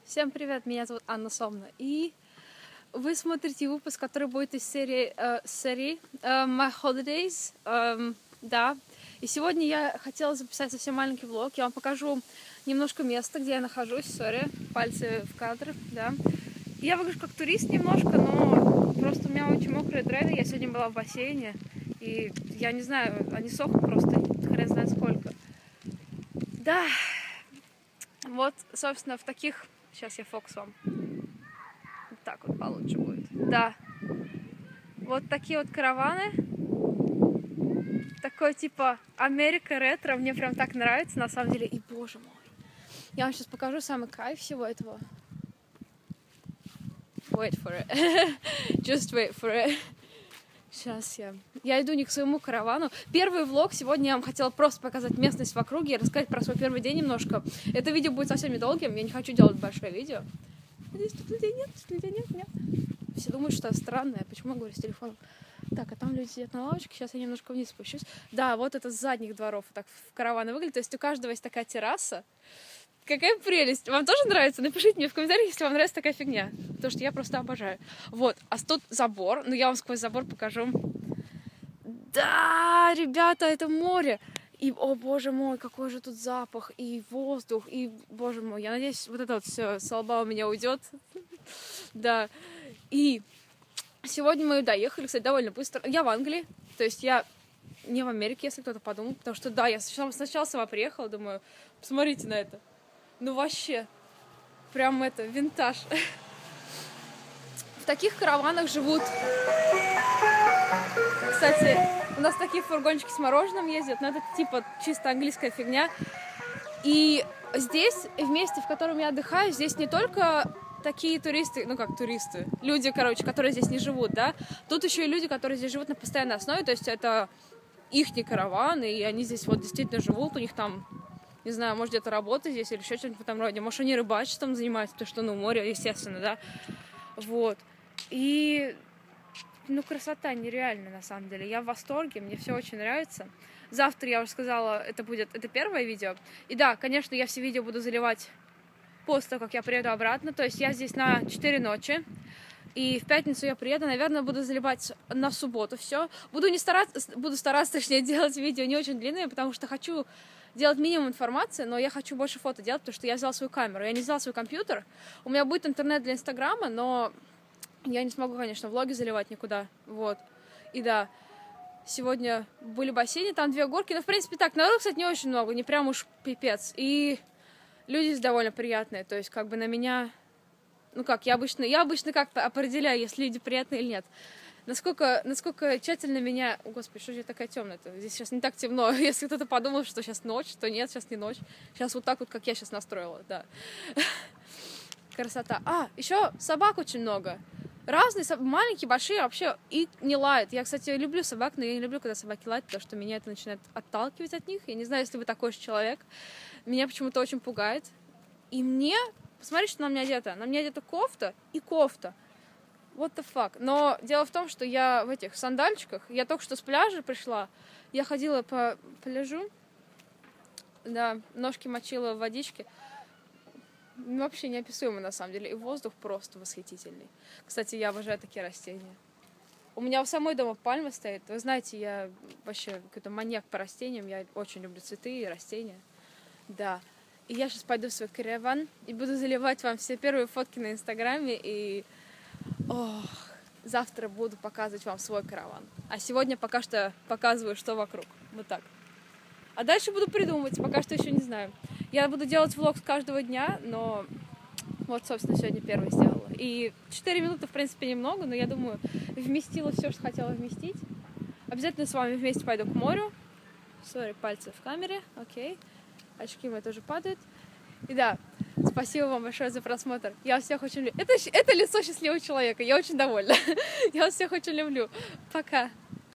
Всем привет, меня зовут Анна Сомна, и вы смотрите выпуск, который будет из серии My Holidays, да. И сегодня я хотела записать совсем маленький влог. Я вам покажу немножко места, где я нахожусь. Пальцы в кадр, да. Я выгляжу как турист немножко, но просто у меня очень мокрые дреды. Я сегодня была в бассейне, и я не знаю, они сохнут просто хрен знает сколько. Да, вот, собственно, в таких... Сейчас я фокус вам. Вот так вот получше будет. Да. Вот такие вот караваны. Такой типа Америка ретро. Мне прям так нравится, на самом деле. И, боже мой. Я вам сейчас покажу самый кайф всего этого. Wait for it. Just wait for it. Сейчас я иду не к своему каравану. Первый влог. Сегодня я вам хотела просто показать местность в округе и рассказать про свой первый день немножко. Это видео будет совсем недолгим. Я не хочу делать большое видео. Надеюсь, тут людей нет. Все думают, что я странная. Почему я говорю с телефоном? Так, а там люди сидят на лавочке. Сейчас я немножко вниз спущусь. Да, вот это с задних дворов так в караваны выглядит. То есть у каждого есть такая терраса. Какая прелесть! Вам тоже нравится? Напишите мне в комментариях, если вам нравится такая фигня. Потому что я просто обожаю. Вот, а тут забор. Ну, я вам сквозь забор покажу. Да, ребята, это море. И, о боже мой, какой же тут запах. И воздух. И, боже мой, я надеюсь, вот это вот все с лба у меня уйдет. Да. И сегодня мы доехали, кстати, довольно быстро. Я в Англии. То есть я не в Америке, если кто-то подумал. Потому что, да, я сначала сама приехала. Думаю, посмотрите на это. Ну вообще, прям это, винтаж. В таких караванах живут. Кстати, у нас такие фургончики с мороженым ездят, но это типа чисто английская фигня. И здесь, в месте, в котором я отдыхаю, здесь не только такие туристы, ну как туристы, люди, короче, которые здесь не живут, да. Тут еще и люди, которые здесь живут на постоянной основе, то есть это ихний караван, и они здесь вот действительно живут, у них там... Не знаю, может, где-то работа здесь или еще что-нибудь в этом роде. Может, они рыбачеством занимаются, потому что, ну, море, естественно, да. Вот. И, ну, красота нереальная, на самом деле. Я в восторге, мне все очень нравится. Завтра, я уже сказала, это первое видео. И да, конечно, я все видео буду заливать после того, как я приеду обратно. То есть я здесь на 4 ночи. И в пятницу я приеду, наверное, буду заливать на субботу все. Буду стараться, точнее, делать видео не очень длинные, потому что хочу делать минимум информации, но я хочу больше фото делать, потому что я взяла свою камеру. Я не взяла свой компьютер. У меня будет интернет для Инстаграма, но я не смогу, конечно, влоги заливать никуда. Вот. И да, сегодня были бассейны, там 2 горки. Но, в принципе, так, народу, кстати, не очень много, не прям уж пипец. И люди здесь довольно приятные, то есть, как бы на меня... Ну как, я обычно как-то определяю, если люди приятные или нет. Насколько тщательно меня... О, Господи, что же я такая темная-то? Здесь сейчас не так темно. Если кто-то подумал, что сейчас ночь, то нет, сейчас не ночь. Сейчас вот так вот, как я сейчас настроила, да. Красота. А, еще собак очень много. Разные, маленькие, большие, вообще и не лают. Я, кстати, люблю собак, но я не люблю, когда собаки лают, потому что меня это начинает отталкивать от них. Я не знаю, если вы такой же человек. Меня почему-то очень пугает. И мне... Посмотрите, что на мне одето. На мне одета кофта и кофта. What the fuck? Но дело в том, что я в этих сандальчиках, я только что с пляжа пришла, я ходила по пляжу, да, ножки мочила в водичке. Вообще неописуемо, на самом деле. И воздух просто восхитительный. Кстати, я обожаю такие растения. У меня у самой дома пальма стоит. Вы знаете, я вообще какой-то маньяк по растениям. Я очень люблю цветы и растения. Да. И я сейчас пойду в свой караван и буду заливать вам все первые фотки на Инстаграме. И завтра буду показывать вам свой караван. А сегодня пока что показываю, что вокруг. Вот так. А дальше буду придумывать. Пока что еще не знаю. Я буду делать влог с каждого дня, но вот, собственно, сегодня первый сделала. И 4 минуты, в принципе, немного, но я думаю, вместила все, что хотела вместить. Обязательно с вами вместе пойду к морю. Сори, пальцы в камере. Окей. Очки мои тоже падают. И да, спасибо вам большое за просмотр. Я вас всех очень люблю. Это лицо счастливого человека. Я очень довольна. Я вас всех очень люблю. Пока.